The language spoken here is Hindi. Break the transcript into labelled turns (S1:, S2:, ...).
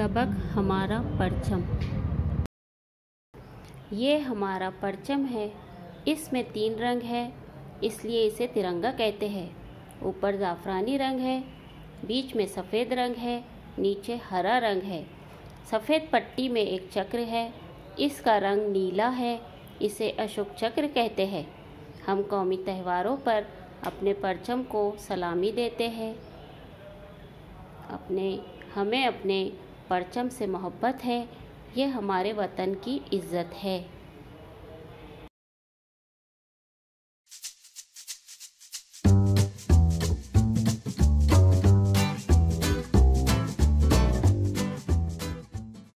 S1: सबक हमारा परचम। ये हमारा परचम है, इसमें 3 रंग है, इसलिए इसे तिरंगा कहते हैं। ऊपर ज़ाफ़रानी रंग है, बीच में सफ़ेद रंग है, नीचे हरा रंग है। सफ़ेद पट्टी में एक चक्र है, इसका रंग नीला है, इसे अशोक चक्र कहते हैं। हम कौमी त्योहारों पर अपने परचम को सलामी देते हैं। हमें अपने परचम से मोहब्बत है, ये हमारे वतन की इज़्ज़त है।